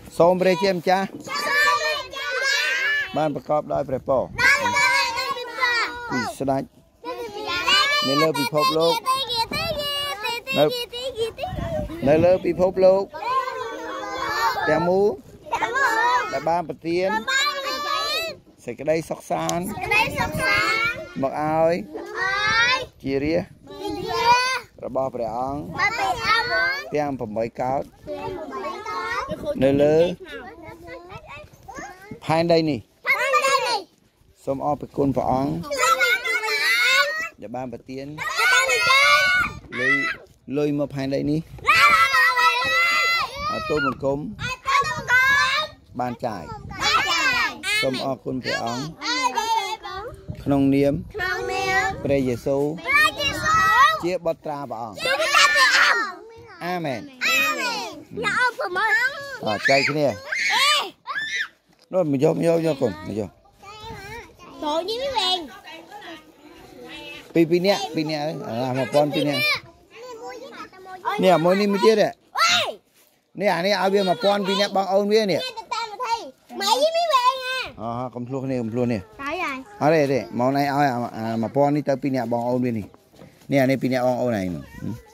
សូមព្រះជាម្ចាស់បានប្រកបដោយព្រះពរពីស្ដេចនៅលើពិភពលោកនៅលើពិភពលោកទាំងមូលដែលបានប្រទានសេចក្តីសុខសាន្តមកឲ្យជារាជរបស់ព្រះអង្គទាំង8កោដនៅលើផែនដីនេះសូមអរគុណព្រះអង្គដែលបានប្រទានលុយមកផែនដីនេះឲ្យទូលបង្គំបានចាយសូមអរគុណព្រះអង្គក្នុងនាមព្រះយេស៊ូវជាបុត្រាព្រះអង្គអាមែនចែកគ្នានោះមកយកកូនមកយកចូលនេះវិញពីនាក់1000 2នាក់នេះមួយនេះមួយទៀតនេះអានេះឲ្យវា1000 2នាក់បងអូនវានេះម៉ៃនេះវិញកំភ្លោះនេះអរេមកណៃឲ្យ1000នេះទៅ2នាក់បងអូនវានេះនេះអានេះ2នាក់បងអូនឯង